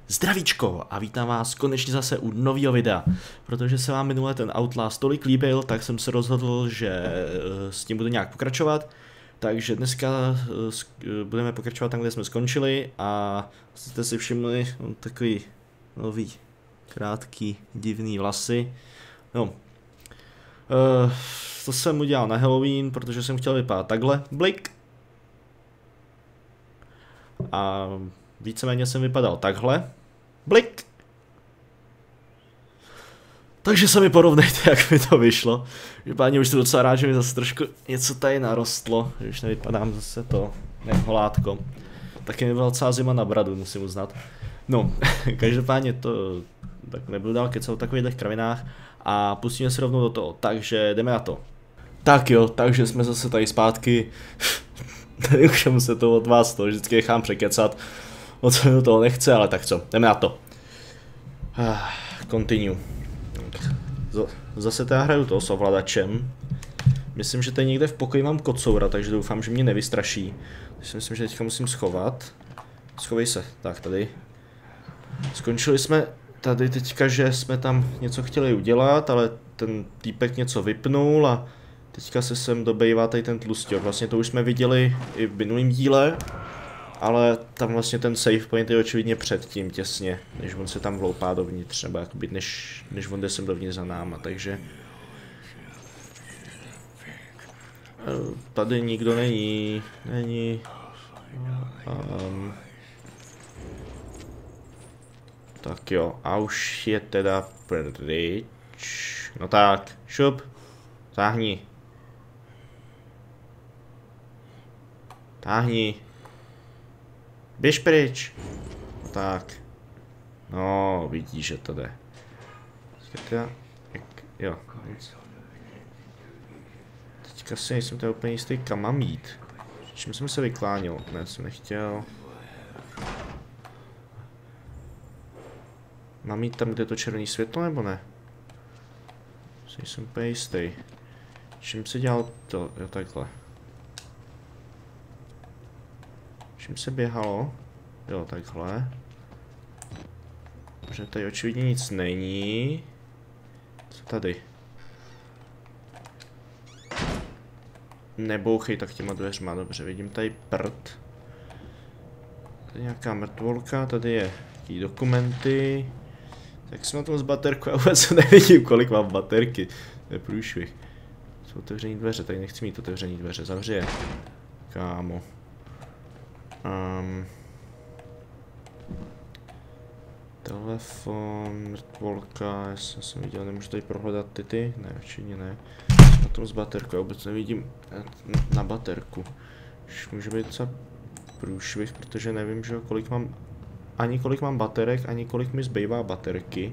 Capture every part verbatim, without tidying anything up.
Zdravíčko a vítám vás konečně zase u nového videa. Protože se vám minule ten Outlast tolik líbil, tak jsem se rozhodl, že s tím budu nějak pokračovat. Takže dneska budeme pokračovat tam, kde jsme skončili a jste si všimli no, takový nový, krátký, divný vlasy. No, uh, to jsem udělal na Halloween, protože jsem chtěl vypadat takhle, blik. A víceméně jsem vypadal takhle, blik. Takže se mi porovnejte, jak mi to vyšlo. Páni, už jsem docela rád, že mi zase trošku něco tady narostlo, že už nevypadám zase to, ne holátko. Taky mi byla docela zima na bradu, musím uznat. No, každopádně to tak nebudu dál kecat o takových kravinách a pustíme se rovnou do toho, takže jdeme na to. Tak jo, takže jsme zase tady zpátky. Tady už se to od vás to vždycky nechám překecat. Moc se do toho nechce, ale tak co, jdeme na to. Continue. Zase teda hraju to s ovladačem. Myslím, že tady někde v pokoji mám kocoura, takže doufám, že mě nevystraší. Takže si myslím, že teďka musím schovat. Schovej se, tak tady. Skončili jsme tady teďka, že jsme tam něco chtěli udělat, ale ten týpek něco vypnul a teďka se sem dobejvá tady ten tlustěk. Vlastně to už jsme viděli i v minulém díle, ale tam vlastně ten save point je očividně předtím těsně, než on se tam vloupá dovnitř, nebo jakoby než, než on jde sem dovnitř za náma, takže tady nikdo není, není, um, tak jo, a už je teda pryč, no tak, šup, táhni, táhni. Běž pryč. Tak. No, vidíš, že to jde. Teďka, jo. Teďka si nejsem tady úplně jistý, kam mám jít. Čím jsem se vyklánil? Ne, jsem nechtěl. Mám jít tam, kde je to červené světlo, nebo ne? Jsem úplně jistý. Čím se dělal to? Jo, takhle. Čím se běhalo? Jo, takhle. Protože tady očividně nic není. Co tady? Nebouchej tak těma dveřma, dobře, vidím tady prd. Tady nějaká mrtvolka, tady je jaký dokumenty. Tak jsem na tom z baterku, já vůbec nevidím, kolik mám baterky. To je průšvih. Jsou otevřený dveře, tady nechci mít otevřený dveře, zavři je. Kámo. Um, telefon, mrtvolka, já jsem viděl, nemůžu tady prohledat ty ty, ne, určitě ne. Na tom z baterku, já vůbec nevidím na baterku. Už může být docela průšvih, protože nevím, že kolik mám, ani kolik mám baterek, ani kolik mi zbývá baterky.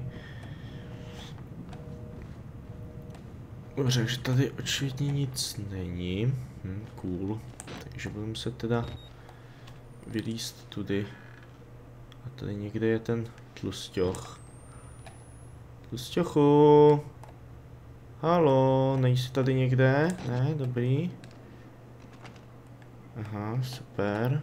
Dobře, takže tady očividně nic není, hm, cool, takže budu muset teda vylízt tudy. A tady někde je ten tlusťoch. Tlusťochu! Halo, nejsi tady někde? Ne, dobrý. Aha, super.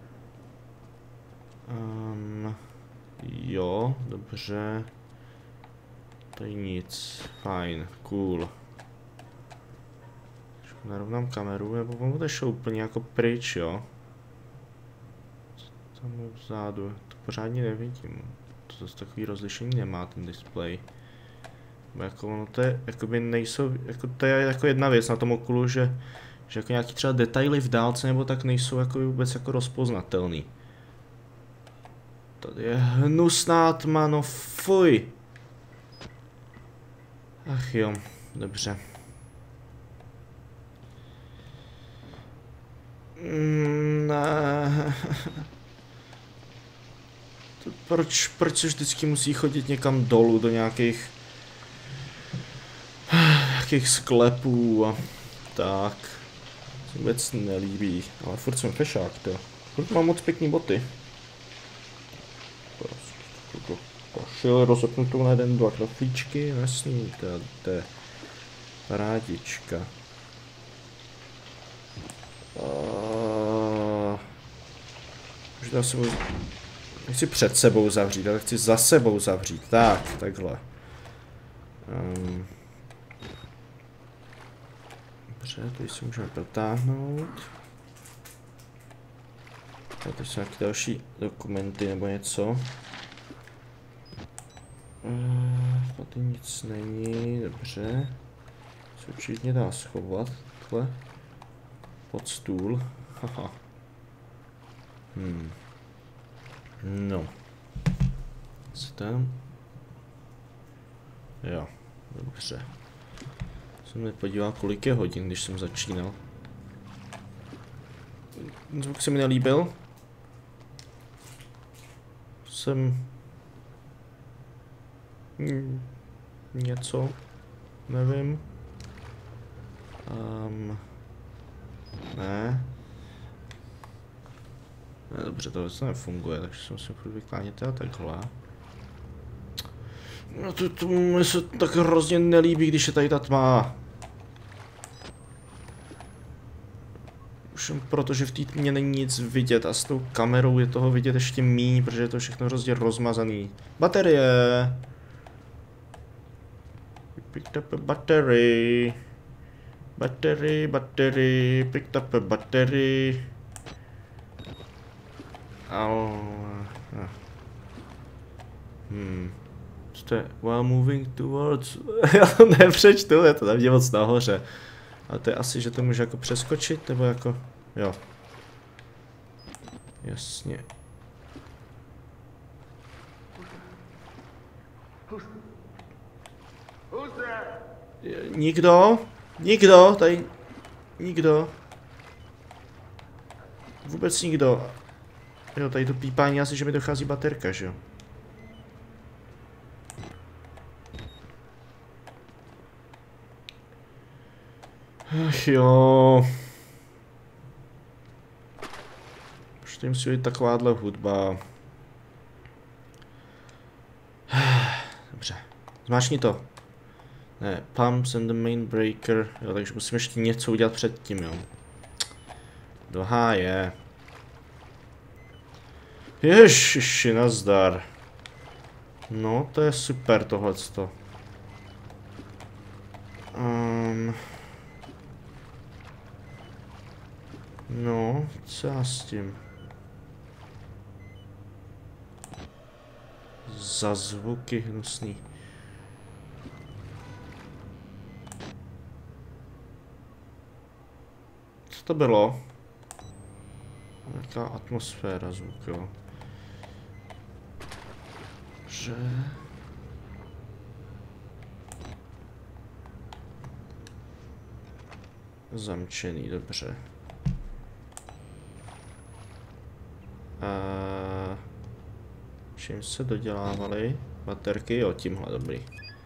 Um, jo, dobře. Tady nic. Fajn, cool. Narovnám kameru, nebo on bude šel úplně jako pryč, jo? Tam vzadu, to pořádně nevidím. To zase takový rozlišení nemá ten displej. Bo jako ono to je, jakoby nejsou, jako to je jako jedna věc na tom okulu, že, že jako nějaký třeba detaily v dálce nebo tak nejsou jako vůbec jako rozpoznatelný. Tady je hnusná tma, no fuj. Ach jo, dobře. Mm, ne. Proč, proč se vždycky musí chodit někam dolů do nějakých nějakých sklepů a tak. Se vůbec nelíbí, ale furt jsem fešák, to. Furt mám moc pěkný boty. Pošel rozepnutou na jeden, dva kraflíčky, jasný, to, to je parádička. Uh, možná se budu Chci před sebou zavřít, ale chci za sebou zavřít. Tak, takhle. Um. Dobře, tady si můžeme protáhnout. A teď jsou nějaké další dokumenty nebo něco. Uh, tady nic není, dobře. Se určitě dá schovat, takhle. Pod stůl. Haha. Hmm. No. Co tam? Jo, dobře. Jsem nepodíval, kolik je hodin, když jsem začínal. Zvuk se mi nelíbil. Jsem... Něco. Nevím. Um... Ne. Ne, dobře, tohle to nefunguje, takže se musím furt vyklánět teda takhle. No to, to mi se tak hrozně nelíbí, když je tady ta tma. Už protože v té tmě není nic vidět a s tou kamerou je toho vidět ještě míň, protože je to všechno hrozně rozmazaný. Baterie! Picked up a battery. Battery, battery, picked up a battery. Au. Hmm. Co to je? While moving towards... Já to nepřečtu, je to tam je moc nahoře. Ale to je asi, že to může jako přeskočit, nebo jako... Jo. Jasně. Nikdo? Nikdo? Tady... Nikdo? Vůbec nikdo. Jo, tady to pípání asi, že mi dochází baterka, že jo? Ach jo. Už to musí být takováhle hudba. Dobře. Zmáčkni to. Ne, pumps and the main breaker. Jo, takže musím ještě něco udělat předtím, jo. Do háje. Ježiši, nazdar. No, to je super tohleto. Um, no, co já s tím? Za zvuky hnusný. Co to bylo? Jaká atmosféra zvuk, jo. Že... Zamčený, dobře. A... Čím se dodělávaly baterky? Jo, tímhle, dobrý.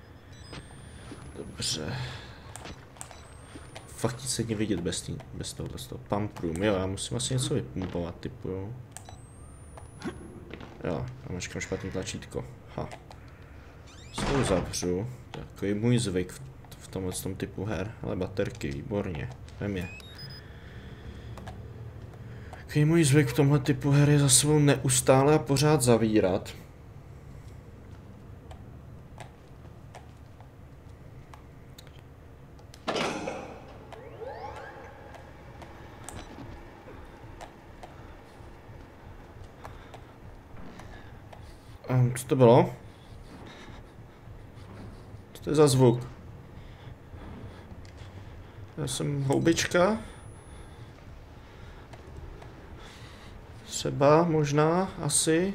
Dobře. Fakt nic se není vidět bez, tý, bez toho, bez toho pump room. Jo, já musím asi něco vypumpovat, typu, jo. Jo, já mačkám špatný tlačítko. Ha. Svou zavřu. Takový můj zvyk v, v tomhle tom typu her. Ale baterky, výborně. Vem je. Takový můj zvyk v tomhle typu her je za sebou neustále a pořád zavírat. Um, co to bylo? Co to je za zvuk? Já jsem houbička. Třeba, možná, asi.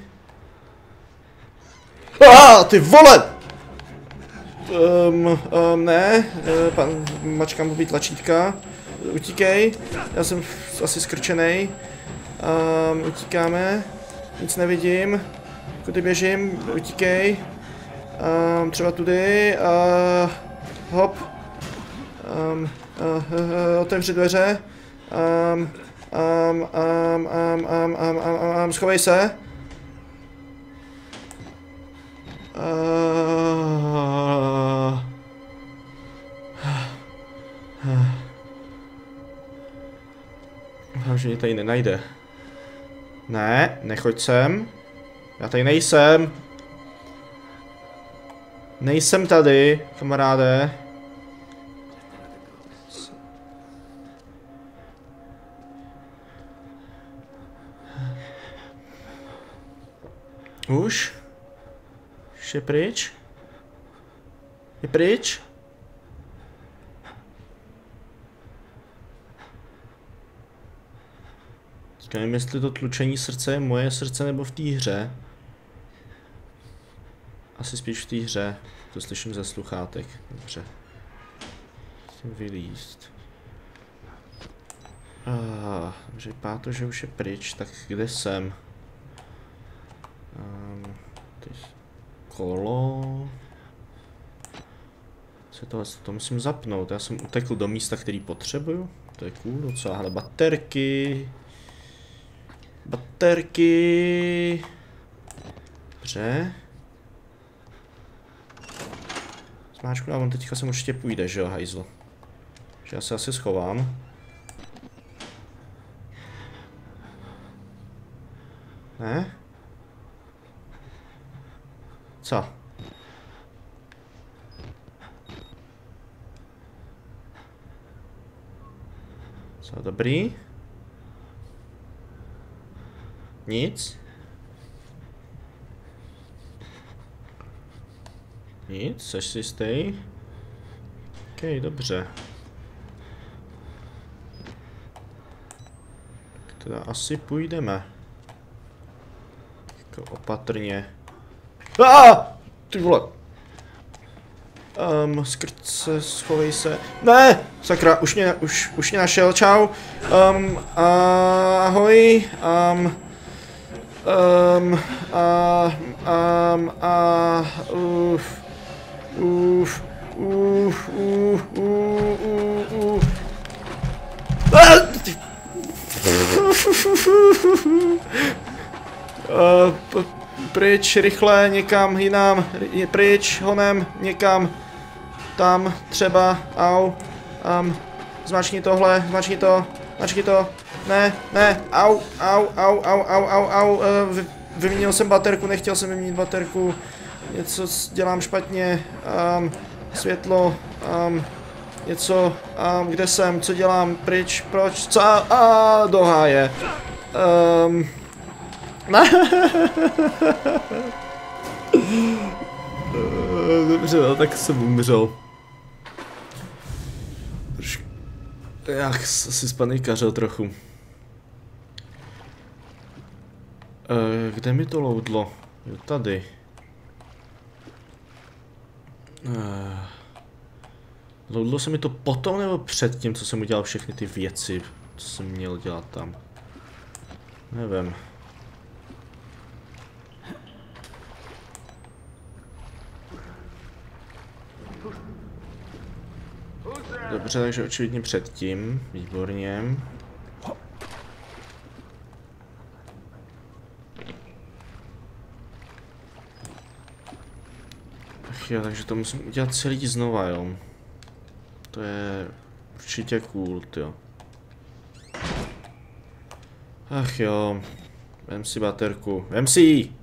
Ah, ty vole! Um, um, ne, pan, mačkám blbý tlačítka. Utíkej, já jsem asi skrčenej. Um, utíkáme, nic nevidím. Kudy běžím, utíkej. Um, třeba tudy, uh, hop. Um, uh, uh, otevři dveře. Um, um, um, um, um, um, um, um, schovej se. Uh, Doufám, že mě tady nenajde. Ne, nechoď sem. Já tady nejsem. Nejsem tady, kamaráde. Už? Už je pryč? Je pryč? Nevím, jestli to tlučení srdce je moje srdce nebo v té hře. Asi spíš v té hře. To slyším ze sluchátek. Dobře. Musím vylízt. Ah, dobře, vypadá to, že už je pryč, tak kde jsem? Um, kolo. Co to, to musím zapnout. Já jsem utekl do místa, který potřebuju. To je cool docela. Ale baterky. Baterky. Dobře. Smáčku, a on teďka sem určitě půjde, že jo, hajzl. Že já se asi schovám. Ne? Co? Co, dobrý? Nic? Nic, seš si jistý? OK, dobře. Tak teda asi půjdeme. Jako opatrně. Ah! Ty vole. Um, skrt se, schovej se. Ne! Sakra, už mě, už, už mě našel, čau. Um, ahoj. Um, um, a, um, a, uf, uf, uf, uf, uf, uf, uf. Uh, pryč, rychle, někam jinam, pryč, honem, někam, tam, třeba, au, um, zmačkni tohle, zmačkni to, zmačkni to, ne, ne, au, au, au, au, au, au, au, uh, vy, vyměnil jsem baterku, nechtěl jsem vyměnit baterku, něco dělám špatně, um, světlo, um, něco, um, kde jsem, co dělám, pryč, proč, co, a, do háje, um, dobře, no, tak jsem umřel. Já si spanikařil trochu. E, kde mi to loudlo? Jo, tady. E, loudlo se mi to potom nebo před tím, co jsem udělal všechny ty věci, co jsem měl dělat tam? Nevím. Dobře, takže očividně předtím, výborně. Ach jo, takže to musím udělat celý znova, jo. To je určitě cool, jo. Ach jo, vem si baterku, vem si ji!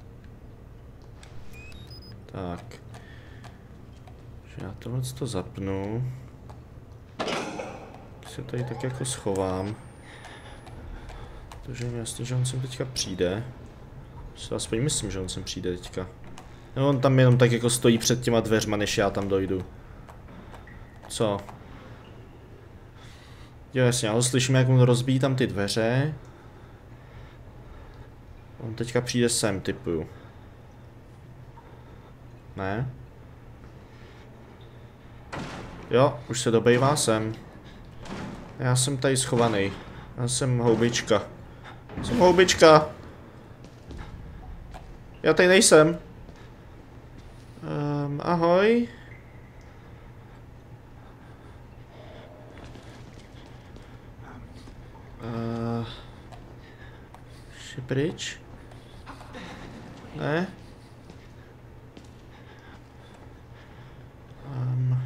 Tak. Já tohle to zapnu. Se tady tak jako schovám. Takže je jasný, že on sem teďka přijde. Si aspoň myslím, že on sem přijde teďka. No, on tam jenom tak jako stojí před těma dveřma, než já tam dojdu. Co? Jo, jasně, já ho slyším, jak on rozbíjí tam ty dveře. On teďka přijde sem, typuju. Ne? Jo, už se dobejvá sem. Já jsem tady schovaný. Já jsem houbička. Jsem houbička. Já tady nejsem. Um, ahoj. Uh, pryč? Ne? Um,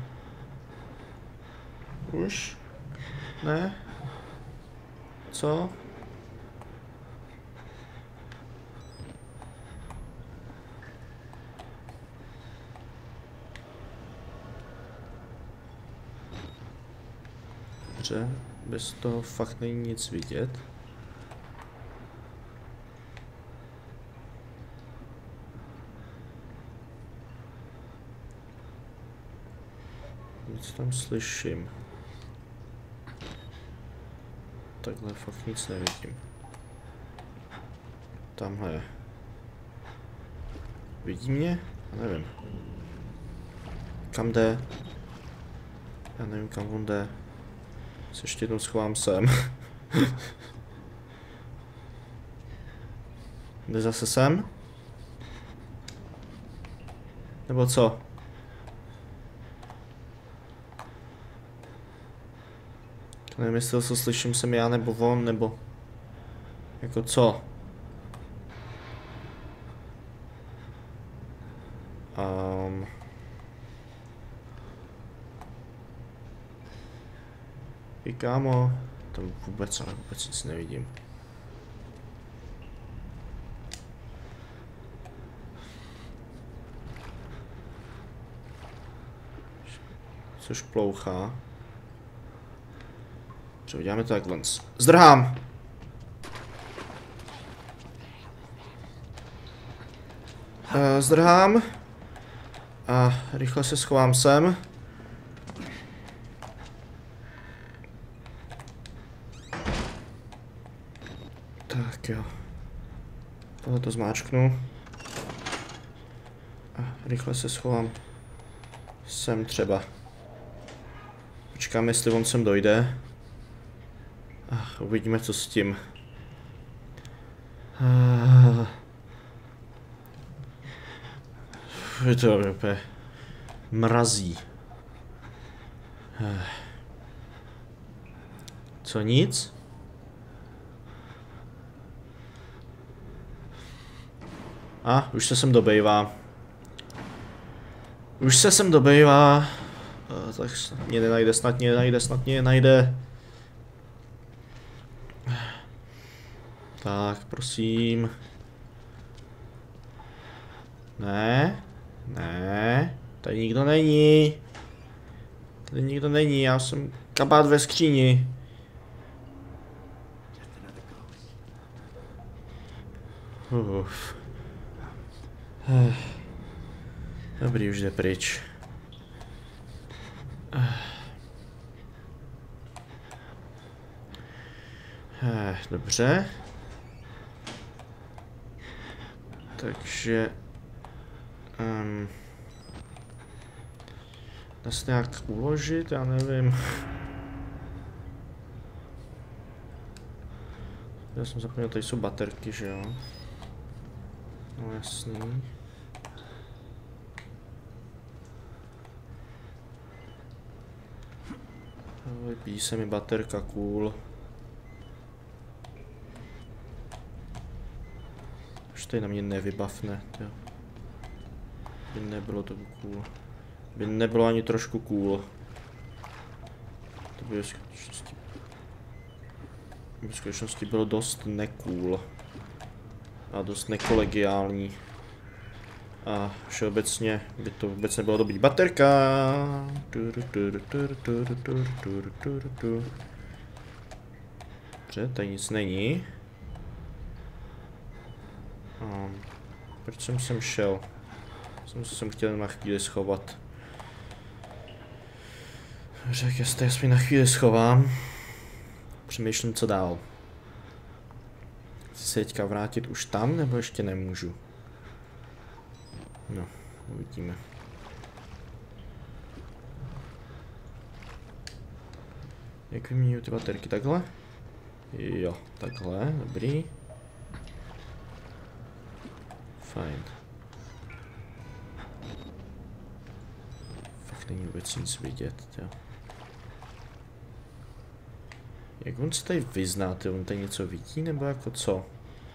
už? Ne? Co? Dobře, bez toho fakt není nic vidět. Nic tam slyším. Takhle fakt nic nevidím. Tamhle je. Vidí mě? Já nevím. Kam jde? Já nevím, kam on jde. Se ještě jednou schovám sem. Jde zase sem? Nebo co? Nevím, jestli to slyším jsem já nebo on, nebo... Jako co? Um... I kámo, tam vůbec, ale vůbec nic nevidím. Což plouchá. Co uděláme to takhle. Zdrhám! Uh, zdrhám. A rychle se schovám sem. Tak jo. Tohle to zmáčknu. A rychle se schovám sem třeba. Počkám, jestli on sem dojde. A uvidíme, co s tím. Ah. Je to úplně mrazí. Ah. Co nic? A, už se sem dobejvá. Už se sem dobejvá. A, tak mě nenajde, snad mě nenajde, snad mě nenajde. Tak, prosím. Ne, ne, tady nikdo není. Tady nikdo není, já jsem kabát ve skříni. Uf. Dobrý, už jde pryč. Dobře. Takže... Um, dá se nějak uložit, já nevím. Já jsem zapomněl, tady jsou baterky, že jo? No jasný. Vypíjí se mi baterka, cool. Už tady na mě nevybavne, jo. By nebylo to cool. By nebylo ani trošku cool. To by v skutečnosti, v skutečnosti bylo dost necool. A dost nekolegiální. A všeobecně by to vůbec nebylo dobrý. Baterka! Dobře, tady nic není. Um, proč jsem sem šel? Jsem se sem chtěl na chvíli schovat. Dobře, jak jestli aspoň na chvíli schovám. Přemýšlím, co dál. Chci se teďka vrátit už tam, nebo ještě nemůžu? No, uvidíme. Jak vyměňuji ty baterky? Takhle? Jo, takhle, dobrý. Fajn. Fakt není vůbec nic vidět, jo. Jak on se tady vyzná, ty on tady něco vidí, nebo jako co?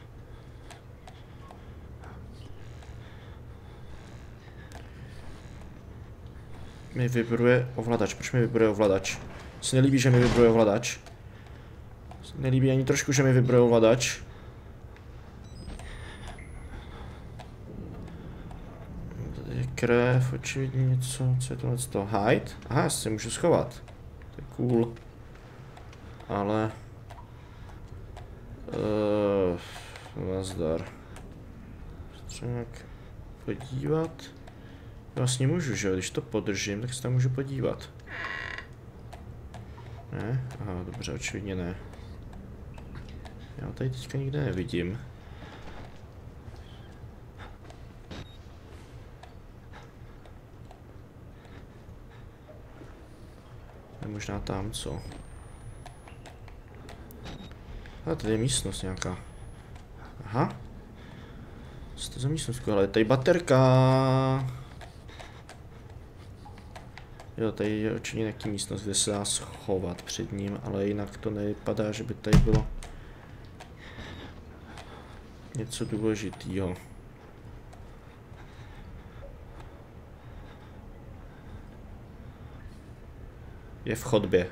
Mi vibruje ovladač, proč mi vibruje ovladač? Se nelíbí, že mi vibruje ovladač. Se nelíbí ani trošku, že mi vibruje ovladač. Tady je krev, očividně něco, co je tohle z toho? Hide? Aha, já se můžu schovat. To je cool. ale... Uh, nazdar. Třeba nějak podívat. Vlastně můžu, že jo? Když to podržím, tak se tam můžu podívat. Ne? Aha, dobře, očividně ne. Já tady teďka nikde nevidím. Je možná tam, co? A tady je místnost nějaká. Aha. Co to za místnost? Ale tady baterka. Jo, tady je určitě nějaký místnost, kde se dá schovat před ním, ale jinak to nevypadá, že by tady bylo něco důležitýho. Je v chodbě.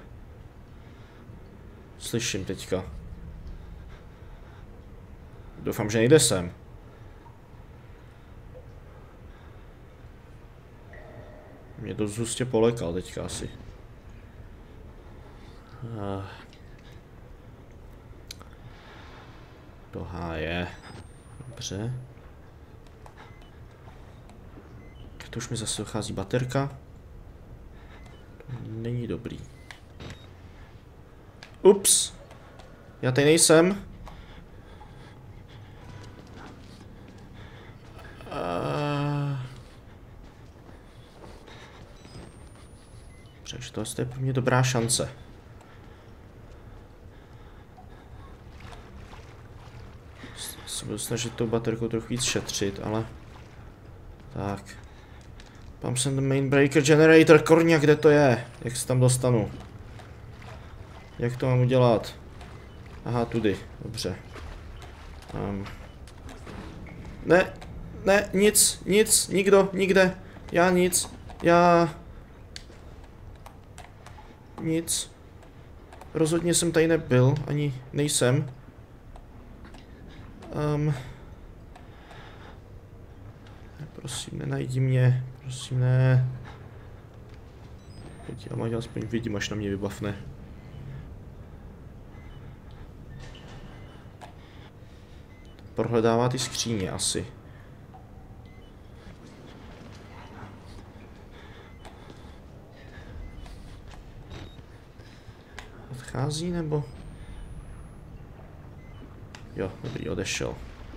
Slyším teďka. Doufám, že nejde sem. Mě to zůstě polekal teďka asi. Uh. Do háje. Dobře. To už mi zase dochází baterka. To není dobrý. Ups. Já tady nejsem. Uh. Takže to je pro mě dobrá šance. Se budu snažit tou baterkou trochu víc šetřit, ale... Tak. Tam jsem ten main breaker generator, korňa, kde to je? Jak se tam dostanu? Jak to mám udělat? Aha, tudy, dobře. Um. Ne, ne, nic, nic, nikdo, nikde. Já nic, já... Nic. Rozhodně jsem tady nebyl, ani nejsem. Um. Prosím, nenajdi mě, prosím, ne. Pojď, já mám aspoň vidím, až na mě vybavne. Prohledává ty skříně asi. Odchází nebo? Jo, dobrý, odešel.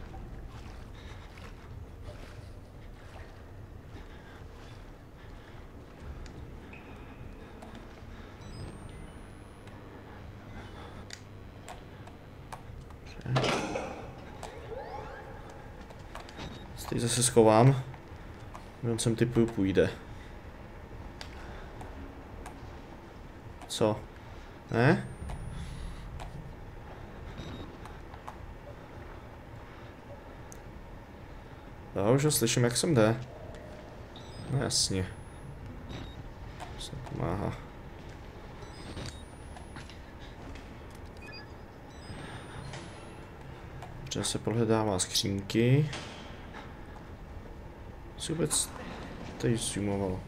Teď zase schovám. On sem typu půjde. Co? Ne? Já už ho slyším, jak sem jde. No jasně. Se pomáhá. Dobře, se prohledává skřínky. Co vůbec tady zoomovalo?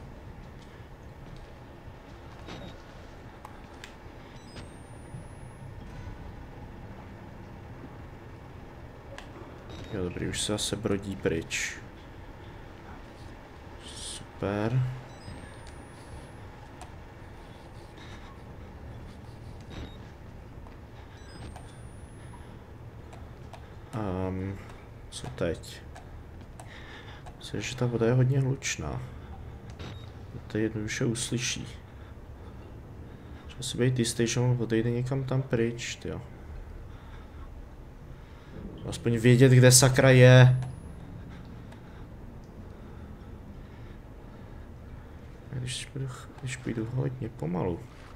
Jo, dobrý, už se zase brodí pryč. Super. Um, co teď? Myslím, že ta voda je hodně hlučná. To jednoduše uslyší. Třeba si být jistý, že on odejde někam tam pryč, tyjo. Aspoň vědět, kde sakra je. Když půjdu, když půjdu hodně pomalu.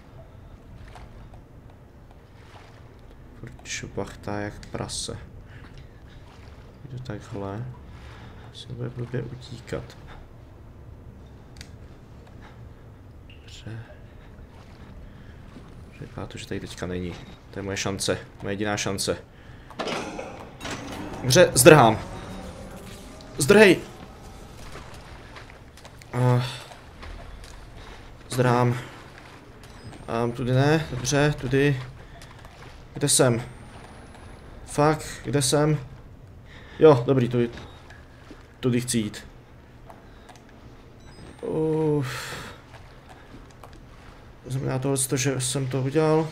Furt šupachtá jak prase. Jdu takhle. Se bude blbě utíkat. Dobře. Vypadá to, že tady teďka není. To je moje šance. Moje jediná šance. Dobře, zdrhám. Zdrhej! Uh, zdrhám. Um, tudy ne, dobře, tudy. Kde jsem? Fakt, kde jsem? Jo, dobrý, tu, tudy chci jít. Uf. Znamená tohle, že jsem to udělal.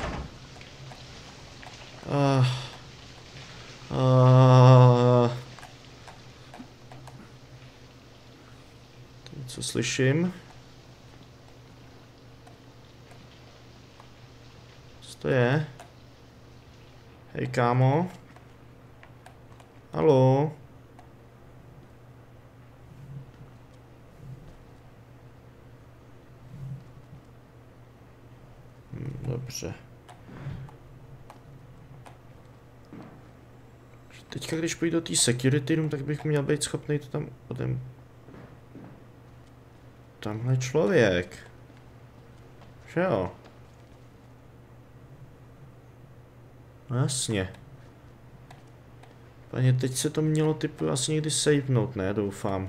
Uh. Uh. Co slyším? Co to je? Hej, kámo. Haló? Hm, dobře. Teďka, když půjdu do té security room, tak bych měl být schopný to tam odem... Tamhle člověk. Že jo? No jasně. Paně, teď se to mělo typu asi někdy savenout, ne? Doufám.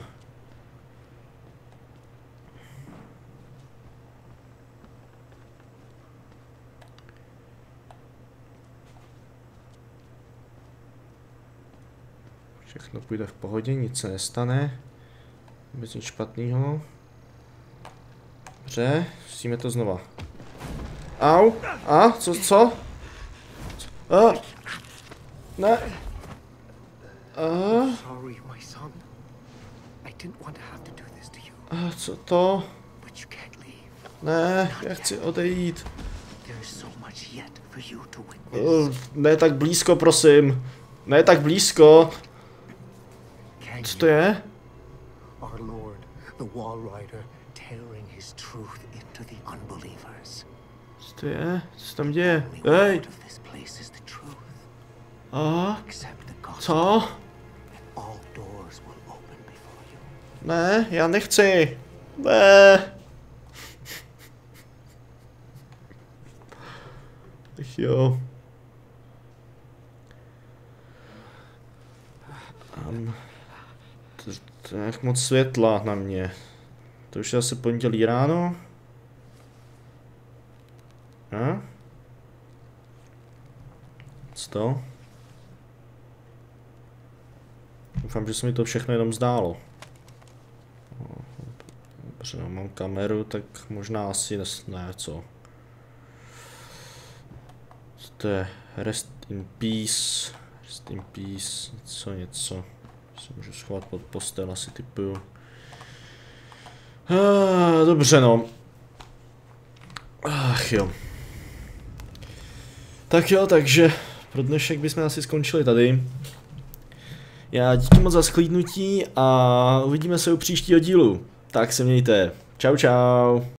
Všechno půjde v pohodě, nic se nestane. Vůbec nic špatného. Dobře, zkusíme to znova. Au! A? Co? Co? A? Ne. A? A co to? Ne, já chci odejít. Uh, ne tak blízko, prosím. Ne tak blízko. Co to je? Co to je? Co se tam děje? Hej! A? Co? Ne, já nechci. Ne. Ach jo. Um, to, to je jak moc světla na mě. To už je asi pondělí ráno. A? Co to? Doufám, že se mi to všechno jenom zdálo. Dobře, no, mám kameru, tak možná asi ne, co? Co to je? Rest in peace. Rest in peace. Něco, něco. Se můžu schovat pod postel, asi typuju. Ah, dobře, no. Ach jo. Tak jo, takže pro dnešek bychom asi skončili tady. Já díky moc za sklídnutí a uvidíme se u příštího dílu. Tak se mějte. Čau, čau.